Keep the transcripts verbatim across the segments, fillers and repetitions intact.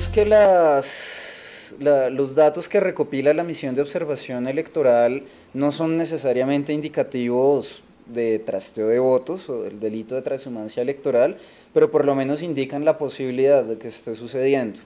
Digamos que las, la- los datos que recopila la misión de observación electoral no son necesariamente indicativos de trasteo de votos o del delito de transhumancia electoral, pero por lo menos indican la posibilidad de que esté sucediendo.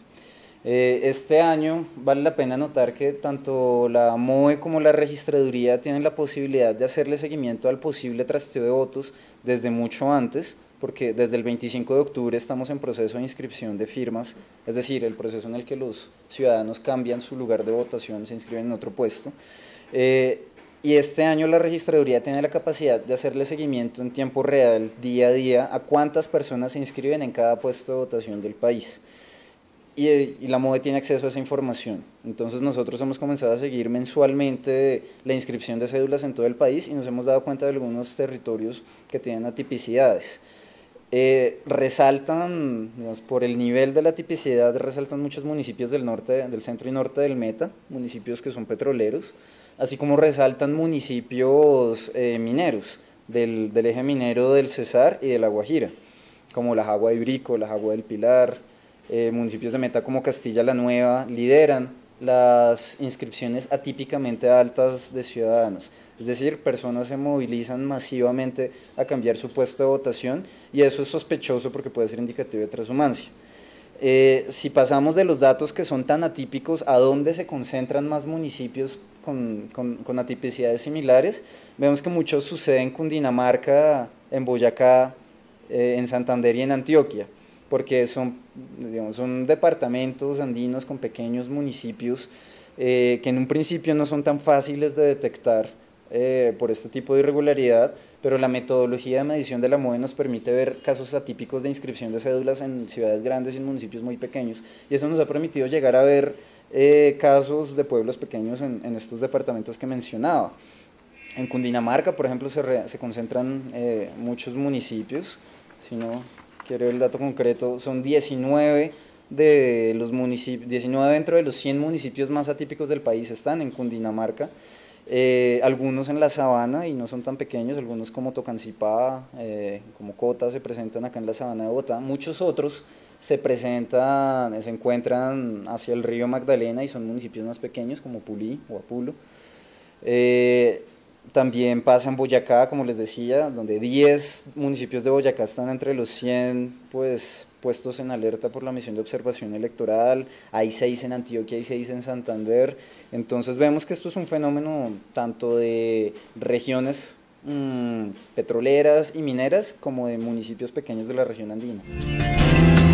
Eh, este año vale la pena notar que tanto la M O E como la registraduría tienen la posibilidad de hacerle seguimiento al posible trasteo de votos desde mucho antes, porque desde el veinticinco de octubre estamos en proceso de inscripción de firmas, es decir, el proceso en el que los ciudadanos cambian su lugar de votación, se inscriben en otro puesto. Eh, y este año la registraduría tiene la capacidad de hacerle seguimiento en tiempo real, día a día, a cuántas personas se inscriben en cada puesto de votación del país. Y, y la M O E tiene acceso a esa información. Entonces nosotros hemos comenzado a seguir mensualmente la inscripción de cédulas en todo el país y nos hemos dado cuenta de algunos territorios que tienen atipicidades. Eh, resaltan, digamos, por el nivel de la tipicidad, resaltan muchos municipios del norte, del centro y norte del Meta, municipios que son petroleros, así como resaltan municipios eh, mineros, del, del eje minero del Cesar y de La Guajira, como La Jagua de Ibrico, La Jagua del Pilar. Eh, municipios de Meta como Castilla la Nueva lideran las inscripciones atípicamente altas de ciudadanos. Es decir, personas se movilizan masivamente a cambiar su puesto de votación y eso es sospechoso porque puede ser indicativo de transhumancia. Eh, si pasamos de los datos que son tan atípicos a dónde se concentran más municipios con, con, con atipicidades similares, vemos que muchos suceden en Cundinamarca, en Boyacá, eh, en Santander y en Antioquia, porque son, digamos, son departamentos andinos con pequeños municipios eh, que en un principio no son tan fáciles de detectar eh, por este tipo de irregularidad, pero la metodología de medición de la M O E nos permite ver casos atípicos de inscripción de cédulas en ciudades grandes y en municipios muy pequeños, y eso nos ha permitido llegar a ver eh, casos de pueblos pequeños en, en estos departamentos que mencionaba. En Cundinamarca, por ejemplo, se, re, se concentran eh, muchos municipios, si no quiero el dato concreto, son diecinueve de los municipios, diecinueve dentro de los cien municipios más atípicos del país están en Cundinamarca, eh, algunos en la sabana y no son tan pequeños, algunos como Tocancipá, eh, como Cota se presentan acá en la sabana de Bogotá, muchos otros se presentan, se encuentran hacia el río Magdalena y son municipios más pequeños como Pulí o Apulo. Eh, También pasa en Boyacá, como les decía, donde diez municipios de Boyacá están entre los cien pues, puestos en alerta por la misión de observación electoral, hay seis en Antioquia y seis en Santander. Entonces vemos que esto es un fenómeno tanto de regiones mmm, petroleras y mineras como de municipios pequeños de la región andina.